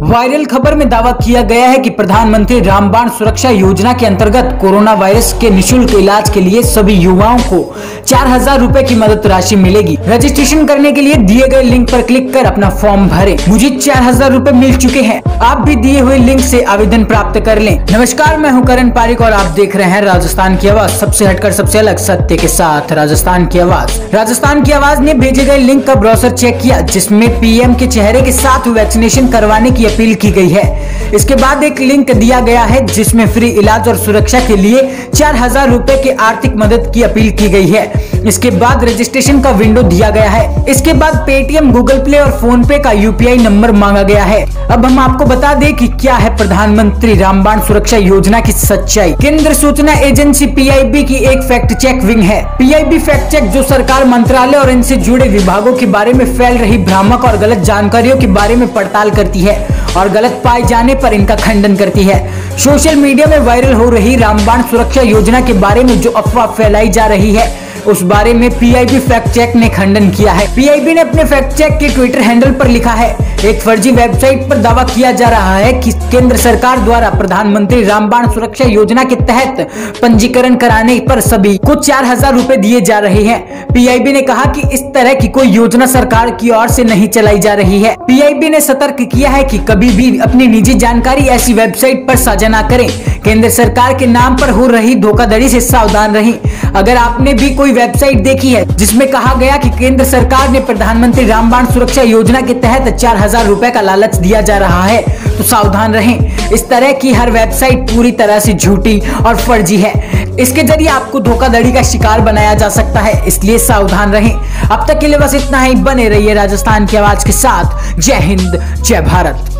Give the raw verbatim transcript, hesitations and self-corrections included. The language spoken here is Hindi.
वायरल खबर में दावा किया गया है कि प्रधानमंत्री रामबाण सुरक्षा योजना के अंतर्गत कोरोना वायरस के निशुल्क इलाज के लिए सभी युवाओं को चार हजार रूपए की मदद राशि मिलेगी। रजिस्ट्रेशन करने के लिए दिए गए लिंक पर क्लिक कर अपना फॉर्म भरें। मुझे चार हजार रूपए मिल चुके हैं, आप भी दिए हुए लिंक से आवेदन प्राप्त कर लें। नमस्कार, मैं हूं करण पारिक और आप देख रहे हैं राजस्थान की आवाज, सबसे हटकर सबसे अलग सत्य के साथ राजस्थान की आवाज। राजस्थान की आवाज ने भेजे गए लिंक का ब्राउजर चेक किया, जिसमें पीएम के चेहरे के साथ वैक्सीनेशन करवाने की अपील की गई है। इसके बाद एक लिंक दिया गया है जिसमें फ्री इलाज और सुरक्षा के लिए चार हजार रूपए की आर्थिक मदद की अपील की गई है। इसके बाद रजिस्ट्रेशन का विंडो दिया गया है। इसके बाद पेटीएम, गूगल प्ले और फोन पे का यूपीआई नंबर मांगा गया है। अब हम आपको बता दें कि क्या है प्रधानमंत्री रामबाण सुरक्षा योजना की सच्चाई। केंद्र सूचना एजेंसी पीआईबी की एक फैक्ट चेक विंग है। पीआईबी फैक्ट चेक जो सरकार मंत्रालय और इनसे जुड़े विभागों के बारे में फैल रही भ्रामक और गलत जानकारियों के बारे में पड़ताल करती है और गलत पाए जाने पर इनका खंडन करती है। सोशल मीडिया में वायरल हो रही रामबाण सुरक्षा योजना के बारे में जो अफवाह फैलाई जा रही है उस बारे में पीआईबी फैक्ट चेक ने खंडन किया है। पीआईबी ने अपने फैक्ट चेक के ट्विटर हैंडल पर लिखा है, एक फर्जी वेबसाइट पर दावा किया जा रहा है कि केंद्र सरकार द्वारा प्रधानमंत्री रामबाण सुरक्षा योजना के तहत पंजीकरण कराने पर सभी को चार हजार रूपए दिए जा रहे हैं। पीआईबी ने कहा कि इस तरह की कोई योजना सरकार की ओर से नहीं चलाई जा रही है। पीआईबी ने सतर्क किया है कि कभी भी अपनी निजी जानकारी ऐसी वेबसाइट पर साझा न करें। केंद्र सरकार के नाम पर हो रही धोखाधड़ी से सावधान रहें। अगर आपने भी कोई वेबसाइट देखी है जिसमें कहा गया कि केंद्र सरकार ने प्रधानमंत्री रामबाण सुरक्षा योजना के तहत चार हजार रूपए का लालच दिया जा रहा है तो सावधान रहें। इस तरह की हर वेबसाइट पूरी तरह से झूठी और फर्जी है। इसके जरिए आपको धोखाधड़ी का शिकार बनाया जा सकता है, इसलिए सावधान रहें। अब तक के लिए बस इतना ही। बने रहिए राजस्थान की आवाज के साथ। जय हिंद, जय भारत।